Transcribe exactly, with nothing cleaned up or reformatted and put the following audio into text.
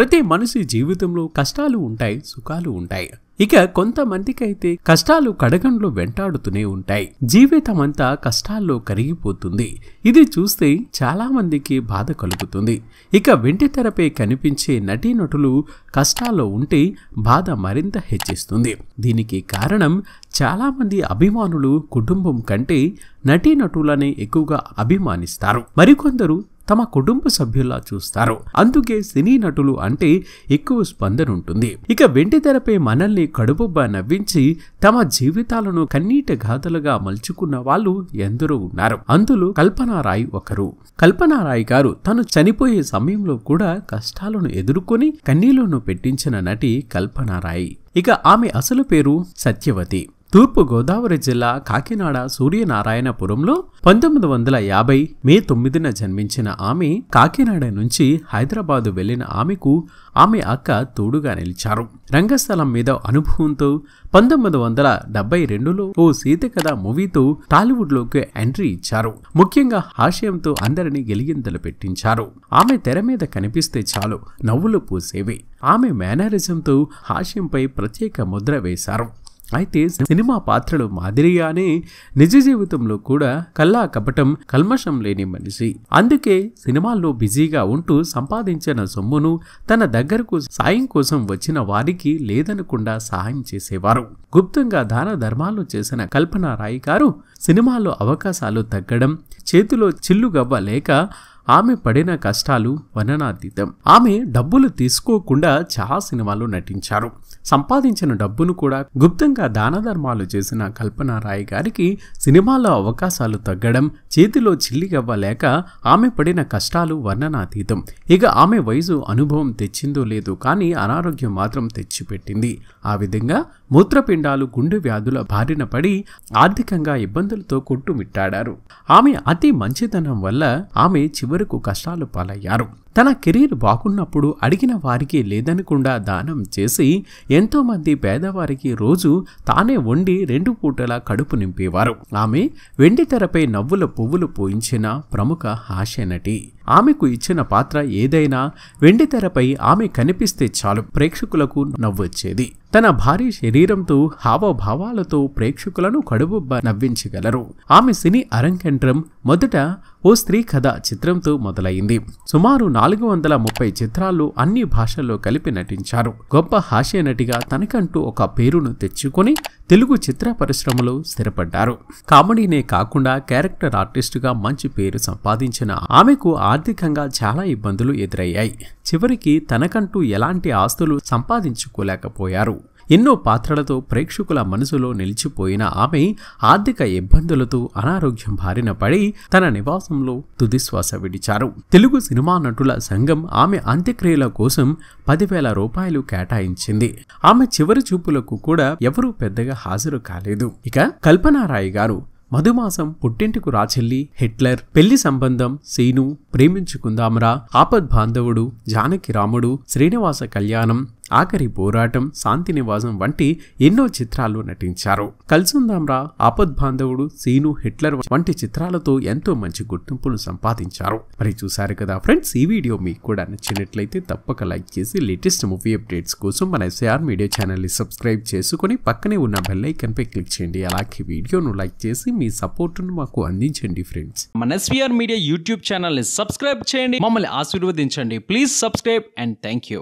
ప్రతి మనిషి జీవితంలో కష్టాలు ఉంటాయి, సుఖాలు ఉంటాయి. ఇక కొంతమందికైతే కష్టాలు కడగండ్లు వెంటాడుతూనే ఉంటాయి. జీవితమంతా కష్టాల్లో కరిగిపోతుంది. ఇది చూస్తే చాలా మందికి బాధ కలుగుతుంది. ఇక వెండితెరపై కనిపించే నటీనటులు కష్టాల్లో ఉంటే బాధ మరింత హెచ్చిస్తుంది. దీనికి కారణం చాలా మంది అభిమానులు కుటుంబం కంటే నటీనటులనే ఎక్కువగా అభిమానిస్తారు. మరికొందరు తమ కుటుంబ సభ్యులా చూస్తారు. అందుకే సినీ నటులు అంటే ఎక్కువ స్పందన ఉంటుంది. ఇక వెండితెరపై మనల్ని కడుపుబ్బా నవ్వించి తమ జీవితాలను కన్నీటి గాథలుగా మలుచుకున్న వాళ్ళు ఎందరో ఉన్నారు. అందులో కల్పనారాయ్ ఒకరు. కల్పనారాయ్ గారు తను చనిపోయే సమయంలో కూడా కష్టాలను ఎదుర్కొని కన్నీళ్లను పెట్టించిన నటి కల్పనారాయ్. ఇక ఆమె అసలు పేరు సత్యవతి. తూర్పు గోదావరి జిల్లా కాకినాడ సూర్యనారాయణపురంలో పంతొమ్మిది వందల యాభై మే తొమ్మిదిన జన్మించిన ఆమె కాకినాడ నుంచి హైదరాబాదు వెళ్లిన ఆమెకు ఆమె అక్క తోడుగా నిలిచారు. రంగస్థలం మీద అనుభవంతో పంతొమ్మిది వందల డెబ్బై రెండులో ఓ సీతకథ మూవీతో టాలీవుడ్ లోకి ఎంట్రీ ఇచ్చారు. ముఖ్యంగా హాస్యంతో అందరినీ గెలిగింతలు పెట్టించారు. ఆమె తెర మీద కనిపిస్తే చాలు నవ్వులు పూసేవి. ఆమె మేనరిజంతో హాస్యంపై ప్రత్యేక ముద్ర వేశారు. అయితే సినిమా పాత్రలు మాదిరిగానే నిజ జీవితంలో కూడా కల్లా కపటం కల్మషం లేని మనిషి. అందుకే సినిమాల్లో బిజీగా ఉంటూ సంపాదించిన సొమ్మును తన దగ్గరకు సాయం కోసం వచ్చిన వారికి లేదనకుండా సహాయం చేసేవారు. గుప్తంగా దాన ధర్మాలు చేసిన కల్పనారాయ్ గారు సినిమాల్లో అవకాశాలు తగ్గడం, చేతిలో చిల్లుగవ్వ లేక ఆమె పడిన కష్టాలు వర్ణనాతీతం. ఆమె డబ్బులు తీసుకోకుండా చాలా సినిమాలు నటించారు. సంపాదించిన డబ్బును కూడా గుప్తంగా దాన ధర్మాలు చేసిన కల్పనారాయ్ గారికి సినిమాల్లో అవకాశాలు తగ్గడం, చేతిలో చిల్లిగవ్వ లేక ఆమె పడిన కష్టాలు వర్ణనాతీతం. ఇక ఆమె వయసు అనుభవం తెచ్చిందో లేదో కానీ అనారోగ్యం మాత్రం తెచ్చిపెట్టింది. ఆ విధంగా మూత్రపిండాలు, గుండె వ్యాధుల బారిన పడి ఆర్థికంగా ఇబ్బందులతో కొట్టుమిట్టాడారు. ఆమె అతి మంచితనం వల్ల ఆమె చివరకు కష్టాలు పాలయ్యారు. తన కెరీర్ బాగున్నప్పుడు అడిగిన వారికి లేదనకుండా దానం చేసి ఎంతో మంది పేదవారికి రోజు తానే వండి రెండు పూటలా కడుపు నింపేవారు. ఆమె వెండితెరపై నవ్వుల పువ్వులు పోయించిన ప్రముఖ హాస్య నటి. ఆమెకు ఇచ్చిన పాత్ర ఏదైనా వెండితెరపై ఆమె కనిపిస్తే చాలు ప్రేక్షకులకు నవ్వొచ్చేది. తన భారీ శరీరంతో హావభావాలతో ప్రేక్షకులను కడుపుబ్బ నవ్వించగలరు. ఆమె సినీ అరంగేట్రం మొదట ఓ స్త్రీ కథ చిత్రంతో మొదలైంది. సుమారు నాలుగు వందల ముప్పై చిత్రాల్లో అన్ని భాషల్లో కలిపి నటించారు. గొప్ప హాస్య నటిగా తనకంటూ ఒక పేరును తెచ్చుకొని తెలుగు చిత్ర పరిశ్రమలో స్థిరపడ్డారు. కామెడీనే కాకుండా క్యారెక్టర్ ఆర్టిస్టుగా మంచి పేరు సంపాదించిన ఆమెకు ఆర్థికంగా చాలా ఇబ్బందులు ఎదురయ్యాయి. చివరికి తనకంటూ ఎలాంటి ఆస్తులు సంపాదించుకోలేకపోయారు. ఎన్నో పాత్రలతో ప్రేక్షకుల మనసులో నిలిచిపోయిన ఆమె ఆర్థిక ఇబ్బందులతో అనారోగ్యం బారిన పడి తన నివాసంలో తుదిశ్వాస విడిచారు. తెలుగు సినిమా నటుల సంఘం ఆమె అంత్యక్రియల కోసం పదివేల రూపాయలు కేటాయించింది. ఆమె చివరి చూపులకు కూడా ఎవరూ పెద్దగా హాజరు కాలేదు. ఇక కల్పనారాయ్ గారు మధుమాసం, పుట్టింటికు రాచెల్లి, హిట్లర్, పెళ్లి సంబంధం, సీను, ప్రేమించుకుందాంరా, ఆపద్ బాంధవుడు, జానకి రాముడు, శ్రీనివాస కళ్యాణం, ఆఖరి పోరాటం, శాంతి నివాసం వంటి ఎన్నో చిత్రాల్లో నటించారు. కల్సుందాంరా, ఆపద్ బాంధవుడు, సీను, హిట్లర్ వంటి చిత్రాలతో ఎంతో మంచి గుర్తింపును సంపాదించారు. మరి చూసారు కదా ఫ్రెండ్స్, ఈ వీడియో మీకు కూడా నచ్చినట్లయితే తప్పక లైక్ చేసి లేటెస్ట్ మూవీ అప్డేట్స్ కోసం మన ఎస్ఆర్ మీడియా ఛానల్ ని సబ్స్క్రైబ్ చేసుకుని పక్కనే ఉన్న బెల్ ఐకాన్ పై క్లిక్ చేయండి. అలాగే వీడియోను లైక్ చేసి మీ సపోర్టును మాకు అందించండి ఫ్రెండ్స్. మన ఎస్ఆర్ మీడియా యూట్యూబ్ ఛానల్ ని సబ్స్క్రైబ్ చేయండి, మమ్మల్ని ఆశీర్వదించండి. Please subscribe and thank you.